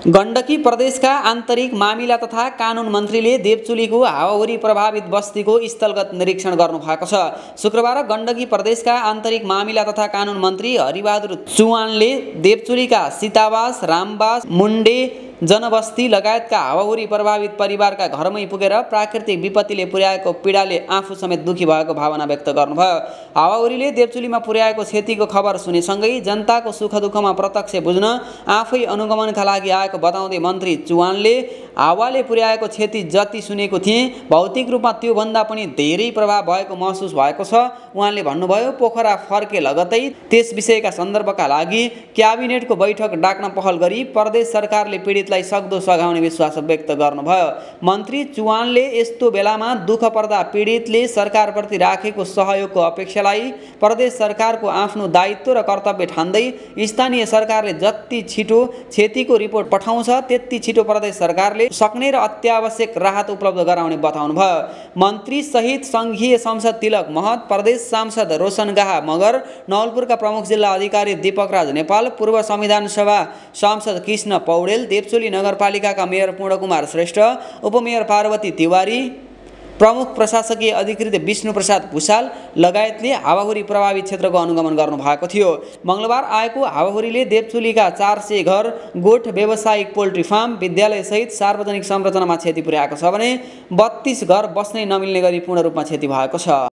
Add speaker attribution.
Speaker 1: गण्डकी प्रदेशका आन्तरिक मामिला तथा कानुन मन्त्रीले देवचुलीको हावाहुरी प्रभावित बस्तीको स्थलगत निरीक्षण गर्नुभएको छ। शुक्रबार गण्डकी प्रदेशका आन्तरिक मामिला तथा कानुन मन्त्री हरिबहादुर चुवानले देवचुलीका सीतावास, रामबास, मुण्डे जनबस्ती लगायतका हावाहुरी प्रभावित परिवारका घरमै पुगेर प्राकृतिक विपत्तिले पुर्याएको पीडाले आफू समेत दुखी भएको भावना व्यक्त गर्नुभयो। हावाहुरीले देवचुलीमा पुर्याएको क्षतिको खबर सुनेसँगै जनताको सुख दुःखमा प्रत्यक्ष बुझ्न आफै अनुगमनका लागि आएको बताउँदै मन्त्री चुवानले हावाले पुर्याएको क्षति जति सुनेको थिए भौतिक रूपमा त्योभन्दा पनि धेरै प्रभाव भएको महसुस भएको छ। उहाँले भन्नुभयो, पोखरा फर्के लगतै त्यस विषयका सन्दर्भका लागि क्याबिनेटको बैठक डाक्न पहल गरी प्रदेश सरकारले पीडितलाई सक्दो सघाउने विश्वास व्यक्त गर्नुभयो। मन्त्री चुवानले यस्तो बेलामा दुःख पर्दा पीडितले सरकारप्रति राखेको सहयोगको अपेक्षालाई प्रदेश सरकारको आफ्नो दायित्व र कर्तव्य ठान्दै स्थानीय सरकारले जति छिटो क्षतिको रिपोर्ट पठाउँछ त्यति छिटो प्रदेश सरकारले सक्ने र अत्यावश्यक राहत उपलब्ध गराउने बताउनुभयो। मन्त्री सहित संघीय सांसद तिलक महत, प्रदेश सांसद रोशन गाहा मगर, नवलपुरका प्रमुख जिल्ला अधिकारी दीपक राज नेपाल, पूर्व संविधान सभा सांसद कृष्ण पौडेल, देवचुली नगरपालिकाका मेयर पूर्णकुमार श्रेष्ठ, उपमेयर पार्वती तिवारी, प्रमुख प्रशासकीय अधिकृत विष्णु प्रसाद भुषाल लगायतले हावाहुरी प्रभावित क्षेत्रको अनुगमन गर्नुभएको थियो। मङ्गलबार आएको हावाहुरीले देवचुलीका 400 घर, गोठ, व्यावसायिक पोल्ट्री फार्म, विद्यालय सहित सार्वजनिक संरचनामा क्षति पुर्याएको छ भने 32 घर बस्नै नमिल्ने गरी पूर्ण रूपमा क्षति भएको छ।